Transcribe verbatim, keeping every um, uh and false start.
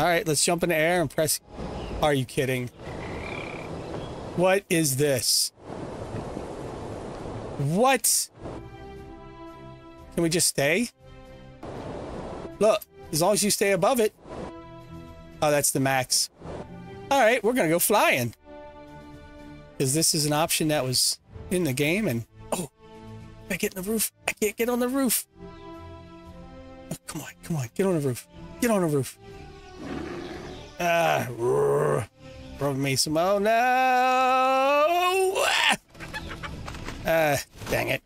All right, let's jump in the air and press. Are you kidding? What is this? What? Can we just stay? Look, as long as you stay above it. Oh, that's the max. All right, we're gonna go flying. Because this is an option that was in the game, and oh, I get in the roof. I can't get on the roof. Oh, come on, come on, get on the roof. Get on the roof. Ah, uh, rub me some. Oh no! Ah, uh, dang it.